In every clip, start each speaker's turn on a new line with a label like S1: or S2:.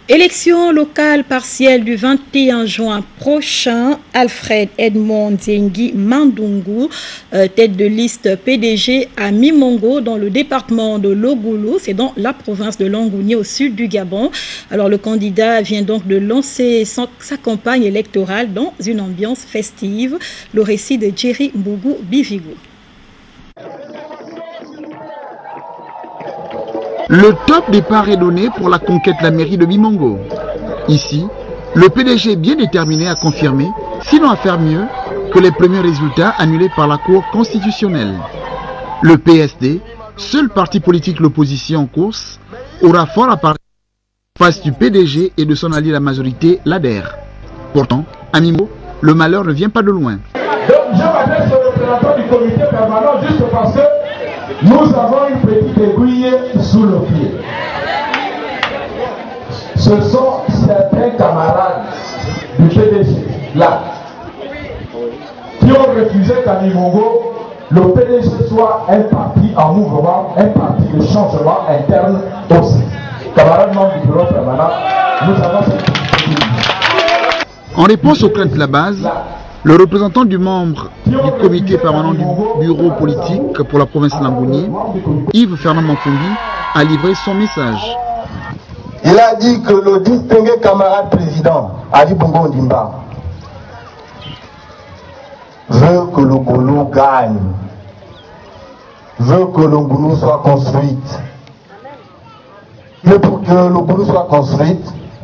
S1: Élection locale partielle du 21 juin prochain, Alfred Edmond Zengi Mandungu, tête de liste PDG à Mimongo dans le département de Logulu, c'est dans la province de Langouni au sud du Gabon. Alors le candidat vient donc de lancer sa campagne électorale dans une ambiance festive. Le récit de Jerry Mbougou Bivigo.
S2: Le top départ est donné pour la conquête de la mairie de Mimongo. Ici, le PDG est bien déterminé à confirmer, sinon à faire mieux, que les premiers résultats annulés par la Cour constitutionnelle. Le PSD, seul parti politique de l'opposition en course, aura fort à parler face du PDG et de son allié la majorité, l'ADER. Pourtant, à Mimongo, le malheur ne vient pas de loin.
S3: Donc je m'adresse au représentant du comité permanent juste parce que nous avons une petite aiguille sous le pied. Ce sont certains camarades du PDG, là, qui ont refusé qu'à Mimongo, le PDG soit un parti en mouvement, un parti de changement interne aussi. Camarades membres du bureau permanent, nous avons cette petite aiguille.
S2: En réponse aux craintes de la base, le représentant du membre du comité permanent du bureau politique pour la province de Langouni, Yves Fernand Manfoundi, a livré son message.
S4: Il a dit que le distingué camarade président, Ali Bongo Ndimba, veut que le Goulou gagne, veut que le Goulou soit construite. Mais pour que le Goulou soit construite,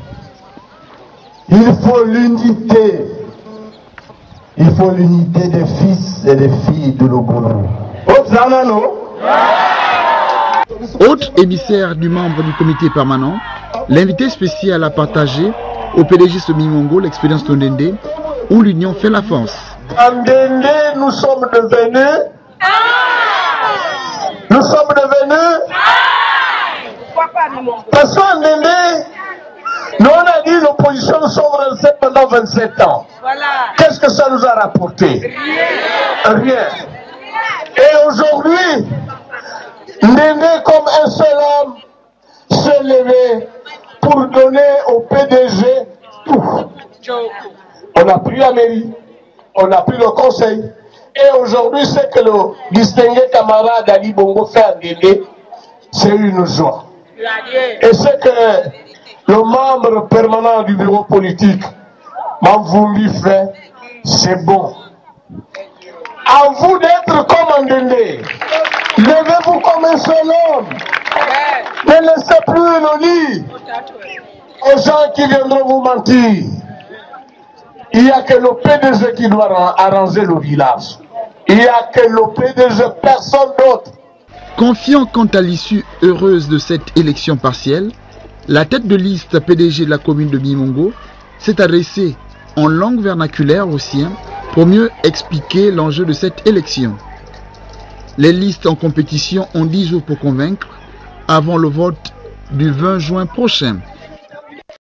S4: il faut l'unité. Il faut l'unité des fils et des filles de l'Ogoulou.
S2: Autre émissaire du membre du comité permanent, l'invité spécial a partagé au PDG de Mimongo l'expérience de Ndende, où l'union fait la force.
S4: En Ndende, nous sommes devenus. Nous sommes devenus. Parce qu'en Ndende, nous on a dit l'opposition, nous sommes restés pendant 27 ans. Voilà. Qu'est-ce que ça nous a rapporté? Rien. Et aujourd'hui, Ndende comme un seul homme se lever pour donner au PDG tout. On a pris la mairie, on a pris le conseil. Et aujourd'hui, ce que le distingué camarade Ali Bongo fait à Ndende, c'est une joie. Et ce que le membre permanent du bureau politique, Manfoundi, fait, c'est bon. À vous d'être comme Ndende. Levez-vous comme un seul homme. Ne laissez plus le lit aux gens qui viendront vous mentir. Il n'y a que le PDG qui doit arranger le village. Il n'y a que le PDG, personne d'autre.
S2: Confiant quant à l'issue heureuse de cette élection partielle, la tête de liste PDG de la commune de Mimongo s'est adressée en langue vernaculaire aux siens pour mieux expliquer l'enjeu de cette élection. Les listes en compétition ont 10 jours pour convaincre avant le vote du 20 juin prochain.